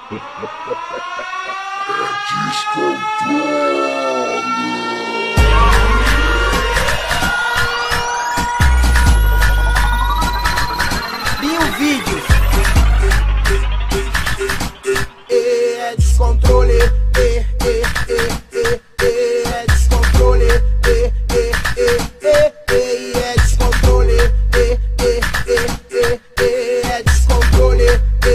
Vídeo. É descontrole. É descontrole. É descontrole. É descontrole.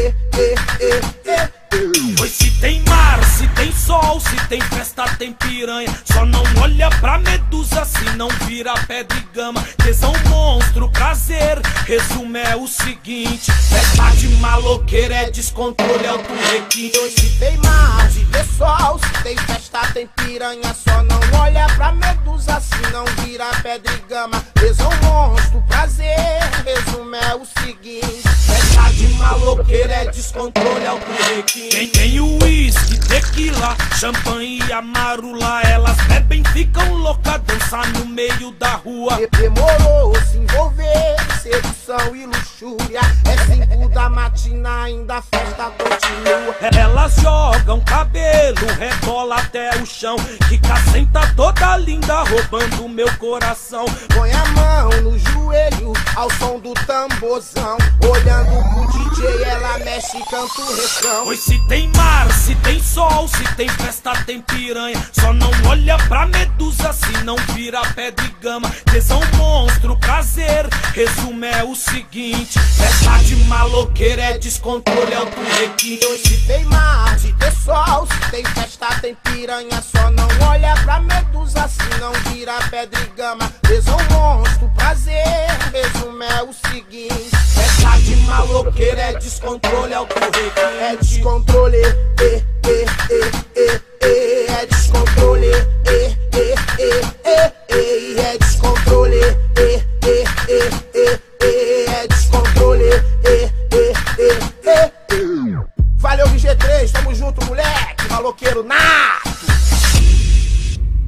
Pois se tem mar, se tem sol, se tem festa, tem piranha. Só não olha pra medusa se não vira pedra e gama. Tesão, monstro, prazer. Resumo é o seguinte: festa de maloqueiro é descontrole, é o do requinte. Se tem mar, se tem sol, se tem festa, tem piranha. Só não olha pra medusa se não vira pedra e gama. Tesão, monstro, prazer. Resumo é o seguinte: festa de maloqueiro é descontrole, é o do requinte. Tem uísque, tequila, champanhe e amarula. Elas bebem, ficam loucas, dançar no meio da rua. Demorou se envolver, sedução e luxúria. É 5 da matina, ainda a festa continua. Elas jogam cabelo, rebola até o chão. Fica senta toda linda, roubando meu coração. Põe a mão no joelho, ao som do tamborzão. Olhando pro DJ, ela mexe e canta o refrão. Pois se tem mar, se tem sol, se tem festa, tem piranha. Só não olha pra medusa se não vira pedra e gama. Tesão, monstro, prazer. Resumo é o seguinte: festa de maloqueiro é descontrole, é o do requinte. Se tem mar, se tem sol, se tem festa, tem piranha. Só não olha pra medusa se não vira pedra e gama. Tesão, monstro, prazer. Resumo é o seguinte: festa de maloqueiro é descontrole, é o do requinte. É descontrole. É descontrole. É descontrole. É descontrole. Valeu, VG3, tamo junto, moleque. Maloqueiro nato.